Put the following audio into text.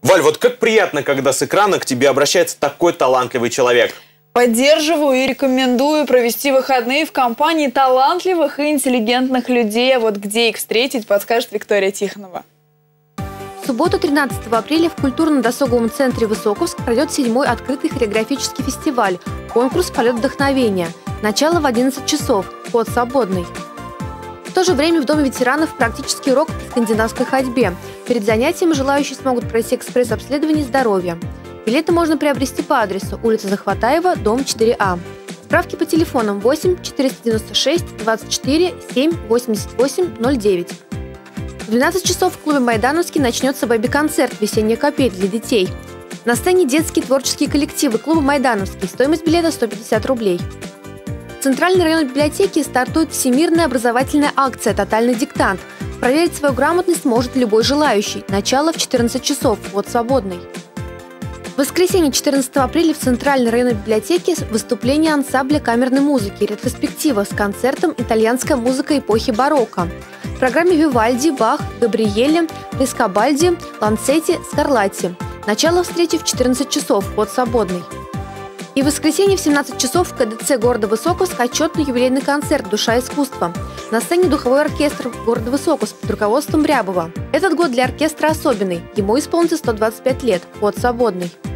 Валь, вот как приятно, когда с экрана к тебе обращается такой талантливый человек. Поддерживаю и рекомендую провести выходные в компании талантливых и интеллигентных людей. А вот где их встретить, подскажет Виктория Тихонова. В субботу 13 апреля в культурно-досуговом центре Высоковск пройдет 7-й открытый хореографический фестиваль «Конкурс «Полет вдохновения». Начало в 11 часов. Вход свободный. В то же время в Доме ветеранов практический урок по скандинавской ходьбе. Перед занятием желающие смогут пройти экспресс-обследование здоровья. Билеты можно приобрести по адресу улица Захватаева, дом 4А. Справки по телефонам 8 496 24 7 88 09. В 12 часов в клубе «Майдановский» начнется бэби-концерт «Весенняя капель» для детей. На сцене детские творческие коллективы клуба «Майдановский». Стоимость билета 150 рублей. В Центральной районной библиотеке стартует всемирная образовательная акция «Тотальный диктант». Проверить свою грамотность может любой желающий. Начало в 14 часов. Вход свободный. В воскресенье 14 апреля в Центральной районной библиотеке выступление ансамбля камерной музыки «Ретроспектива» с концертом «Итальянская музыка эпохи барокко». В программе Вивальди, Бах, Габриэле, Фрескобальди, Ланцетти, Скарлатти. Начало встречи в 14 часов. Вход свободный. И в воскресенье в 17 часов в КДЦ города Высоковск отчетный юбилейный концерт «Душа искусства». На сцене духовой оркестр города Высоковск под руководством Рябова. Этот год для оркестра особенный. Ему исполнится 125 лет. Вход свободный.